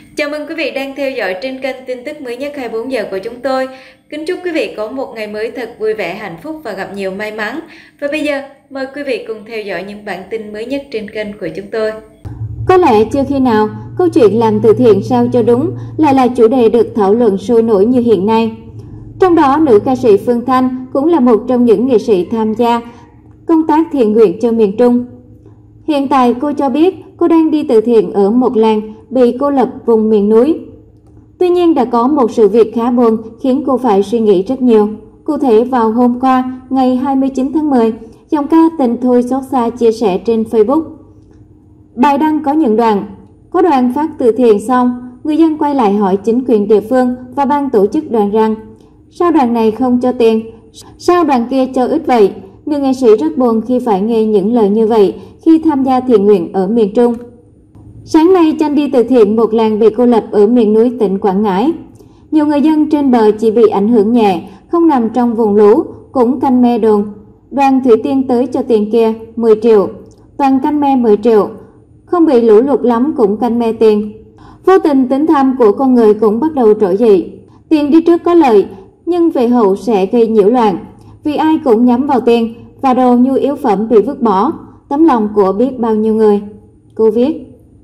Chào mừng quý vị đang theo dõi trên kênh tin tức mới nhất 24 giờ của chúng tôi. Kính chúc quý vị có một ngày mới thật vui vẻ, hạnh phúc và gặp nhiều may mắn. Và bây giờ, mời quý vị cùng theo dõi những bản tin mới nhất trên kênh của chúng tôi. Có lẽ chưa khi nào câu chuyện làm từ thiện sao cho đúng lại là chủ đề được thảo luận sôi nổi như hiện nay. Trong đó, nữ ca sĩ Phương Thanh cũng là một trong những nghệ sĩ tham gia công tác thiện nguyện cho miền Trung. Hiện tại, cô cho biết cô đang đi từ thiện ở một làng bị cô lập vùng miền núi. Tuy nhiên, đã có một sự việc khá buồn khiến cô phải suy nghĩ rất nhiều. Cụ thể, vào hôm qua, ngày 29 tháng 10, dòng ca Tình Thôi Xót Xa chia sẻ trên Facebook. Bài đăng có những đoạn. Có đoạn phát từ thiện xong, người dân quay lại hỏi chính quyền địa phương và ban tổ chức đoàn rằng sao đoàn này không cho tiền? Sao đoàn kia cho ít vậy? Nữ nghệ sĩ rất buồn khi phải nghe những lời như vậy khi tham gia thiện nguyện ở miền Trung. Sáng nay, Chanh đi từ thiện một làng bị cô lập ở miền núi tỉnh Quảng Ngãi. Nhiều người dân trên bờ chỉ bị ảnh hưởng nhẹ, không nằm trong vùng lũ, cũng canh me đồn. Đoàn Thủy Tiên tới cho tiền kia 10 triệu, toàn canh me 10 triệu. Không bị lũ lụt lắm cũng canh me tiền. Vô tình tính tham của con người cũng bắt đầu trỗi dậy. Tiền đi trước có lợi, nhưng về hậu sẽ gây nhiễu loạn. Vì ai cũng nhắm vào tiền và đồ nhu yếu phẩm bị vứt bỏ, tấm lòng của biết bao nhiêu người. Cô viết.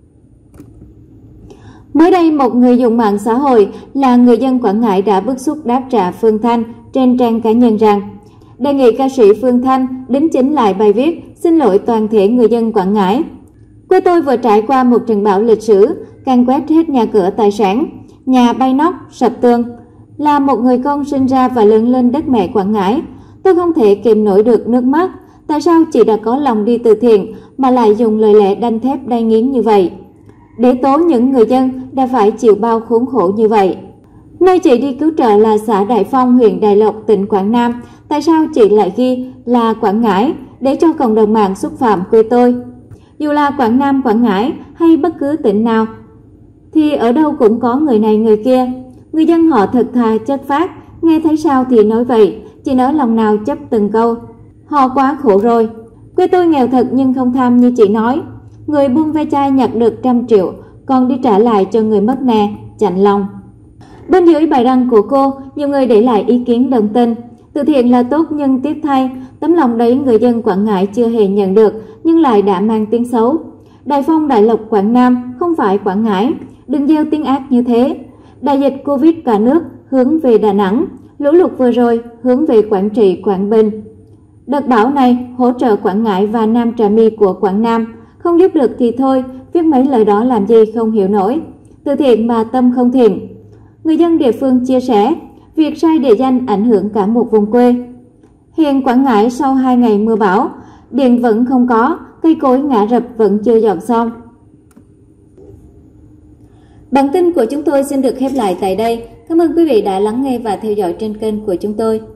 Mới đây, một người dùng mạng xã hội là người dân Quảng Ngãi đã bức xúc đáp trả Phương Thanh trên trang cá nhân rằng đề nghị ca sĩ Phương Thanh đính chính lại bài viết xin lỗi toàn thể người dân Quảng Ngãi. Quê tôi vừa trải qua một trận bão lịch sử, càn quét hết nhà cửa tài sản, nhà bay nóc, sập tường. Là một người con sinh ra và lớn lên đất mẹ Quảng Ngãi, tôi không thể kìm nổi được nước mắt. Tại sao chị đã có lòng đi từ thiện mà lại dùng lời lẽ đanh thép đay nghiến như vậy, để tố những người dân đã phải chịu bao khốn khổ như vậy? Nơi chị đi cứu trợ là xã Đại Phong, huyện Đại Lộc, tỉnh Quảng Nam. Tại sao chị lại ghi là Quảng Ngãi để cho cộng đồng mạng xúc phạm quê tôi? Dù là Quảng Nam, Quảng Ngãi hay bất cứ tỉnh nào, thì ở đâu cũng có người này người kia. Người dân họ thật thà chất phác, nghe thấy sao thì nói vậy, chỉ nói lòng nào chấp từng câu. Họ quá khổ rồi. Quê tôi nghèo thật nhưng không tham như chị nói. Người buôn ve chai nhặt được 100 triệu, còn đi trả lại cho người mất nè, chạnh lòng. Bên dưới bài đăng của cô, nhiều người để lại ý kiến đồng tình. Từ thiện là tốt nhưng tiếc thay, tấm lòng đấy người dân Quảng Ngãi chưa hề nhận được, nhưng lại đã mang tiếng xấu. Đại Phong, Đại Lộc, Quảng Nam không phải Quảng Ngãi, đừng gieo tiếng ác như thế. Đại dịch Covid cả nước hướng về Đà Nẵng, lũ lụt vừa rồi hướng về Quảng Trị, Quảng Bình. Đợt bão này hỗ trợ Quảng Ngãi và Nam Trà My của Quảng Nam. Không giúp được thì thôi, viết mấy lời đó làm gì không hiểu nổi. Từ thiện mà tâm không thiện. Người dân địa phương chia sẻ, việc sai địa danh ảnh hưởng cả một vùng quê. Hiện Quảng Ngãi sau 2 ngày mưa bão, điện vẫn không có, cây cối ngã rập vẫn chưa dọn xong. Bản tin của chúng tôi xin được khép lại tại đây. Cảm ơn quý vị đã lắng nghe và theo dõi trên kênh của chúng tôi.